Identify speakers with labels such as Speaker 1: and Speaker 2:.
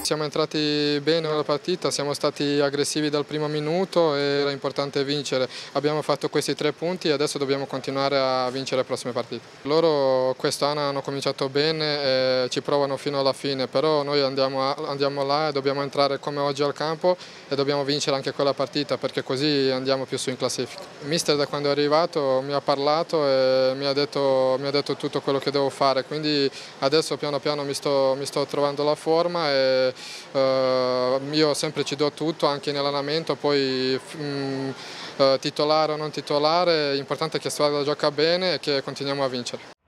Speaker 1: Siamo entrati bene nella partita, siamo stati aggressivi dal primo minuto e era importante vincere. Abbiamo fatto questi 3 punti e adesso dobbiamo continuare a vincere le prossime partite. Loro quest'anno hanno cominciato bene e ci provano fino alla fine, però noi andiamo là e dobbiamo entrare come oggi al campo e dobbiamo vincere anche quella partita perché così andiamo più su in classifica. Il mister da quando è arrivato mi ha parlato e mi ha detto tutto quello che devo fare, quindi adesso piano piano mi sto trovando la forma e io sempre ci do tutto anche in allenamento, poi titolare o non titolare, l'importante è che la squadra gioca bene e che continuiamo a vincere.